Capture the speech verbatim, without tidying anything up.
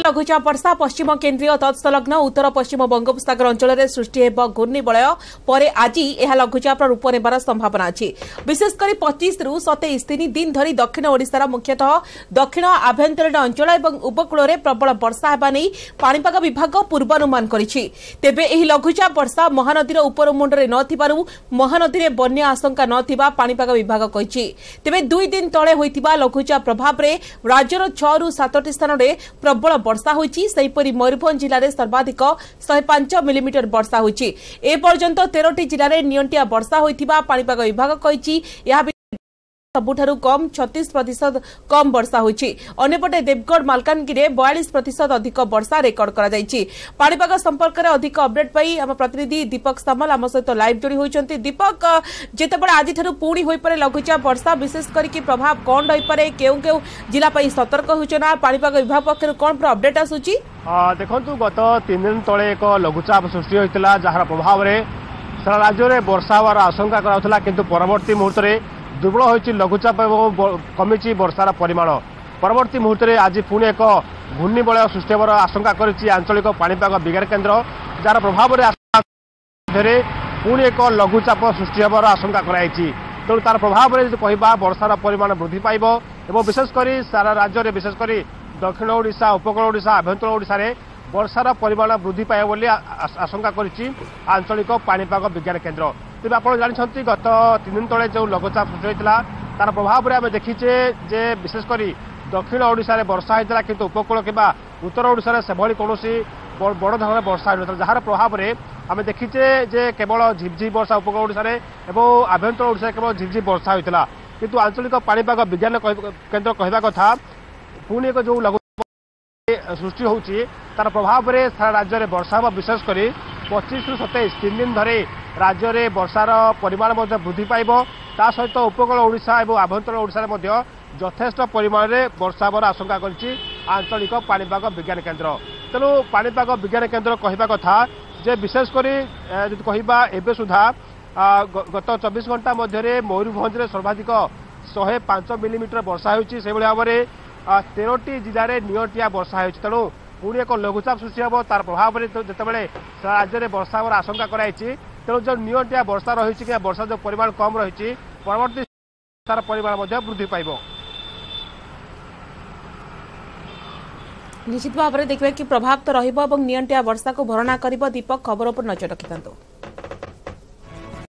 लघुचाप वर्षा पश्चिम केन्द्रीय तत्सलग्न उत्तर पश्चिम बंगोपसागर अंचल में सृष्टि घूर्णिबलय पर आज यह लघुचाप रूप नेबार संभावना अच्छी। विशेषकर पच्चीस रु सतैश तीन दिन धरी दक्षिण ओडिशार मुख्यतः दक्षिण आभ्यंतरीण अंचल और उपकूल में प्रबल वर्षा होगा नहीं पाणीपाग विभाग पूर्वानुमान करिछि। तेबे एही लघुचाप वर्षा महानदीर उपरमुंडरे नथिबारु महानदी में बन्या आशंका नथिबा पाणीपाग विभाग कहिछि। तेबे दुई दिन तले होइतिबा लघुचाप प्रभाव रे राज्यर छह रु सात स्थान में प्रबल वर्षा होइछि। सेहिपरि मयूरभंज जिले में सर्वाधिक शहे पांच मिलीमीटर वर्षा होइछि। ए पर्यंत तेरह जिले में नियंटिया वर्षा होइतिबा पाणीपाग विभाग कहिछि। यह सबुठारु कम छत्तीस प्रतिशत कम वर्षा होइछि। अन्यपटे देवगढ़ मालकानगिरी बयालीस प्रतिशत अधिक वर्षा रेकर्ड करा जाइछि। पाणीपाग संपर्क में अधिक अपडेट पाई आम प्रतिनिधि दीपक सामल आम सहित लाइव जोड़ी होइछन्ति। दीपक, जेतेबेले आज ठारु पुणी होई पारे लघुचाप वर्षा विशेष करके प्रभाव कौन रही पारे, केउ केउ जिला पई सतर्क होइछना पाणीपाग विभाग पक्षरु कोन पर अपडेट आसुछि? देखंतु गत तीन दिन तले एक लघुचाप सृष्टि होइतिला जहार प्रभाव रे सारा राज्य में वर्षा होवार आशंका कराउथला, किंतु परवर्ती मुहूर्त रे दुर्बल होइछि लघुचाप एवं कमिछि वर्षार परिमाण। परवर्ती मुहूर्त में आज पुणी एक घूर्णिबलय सृष्टि होवार आशंका करिछि आंचलिक पाणीपाग विज्ञान केन्द्र, जार प्रभाव में पुणी एक लघुचाप सृष्टि होवार आशंका कराइछि। तेणु तार प्रभाव में कहवा वर्षार परिमाण वृद्धि पाइब एवं विशेषकर सारा राज्य में विशेषकर दक्षिण ओडिशा उपकूल ओडिशा आभ्यंतर ओडिशा रे वर्षार परिमाण वृद्धि पाइब बोली आशंका करिछि आंचलिक पाणीपाग विज्ञान केन्द्र। तेज आप जानते गत तीन दिन तले जो लघुचाप सृष्टि होता तार प्रभाव में आम देखीचे जे विशेषकर दक्षिण ओडिशा रे वर्षा होता किंतु उपकूल किंवा उत्तर ओडिशा से कौन बड़ धरण वर्षा होता जार प्रभाव में आम देखीचे जे केवल झिपझिप वर्षा उपकूल ओडिशा रे एवं आभ्यंतर ओडिशा केवल झिपझिप वर्षा होता, किंतु आंचलिक पाणीपाग विज्ञान केन्द्र कहवा कथा पुणी एक जो लघु सृष्टि होची तार प्रभाव में सारा राज्य में वर्षा होगा। विशेषकर पच्चीस रु सतैश तीन दिन धरी राज्य में वर्षार परिमाण वृद्धि पाइब, ता सहित उपकूल ओडिशा और आभ्यंतर ओडिशा में यथेष्ट परिमाण में वर्षा होवार आशंका करिछि आंचलिक पाणीपाग विज्ञान केन्द्र। तेणु पाणीपाग विज्ञान केन्द्र कहवा कथा जे विशेषकर यदि कहवा एबे सुधा गत चौबीस घंटा मध्य मयूरभंज में सर्वाधिक शहे पांच मिलीमीटर वर्षा होइछि। से भाव में तेरह जिले में नियंटिया वर्षा होइछि। तेणु पुणी एक लघुचाप सृष्टि हम तार प्रभाव में जितेबाला राज्य में वर्षा होवार आशंका कराई। तेणु जो नियंटिया वर्षा रही कि वर्षा जो परिमाण कम रही परवर्ती तार परिमाण वृद्धि पाइब। निश्चित भाव में देखिए कि प्रभाव तो रहिबो और नियंटिया वर्षा को भरणा करिबो। दीपक, खबर पर नजर रखिथांतो।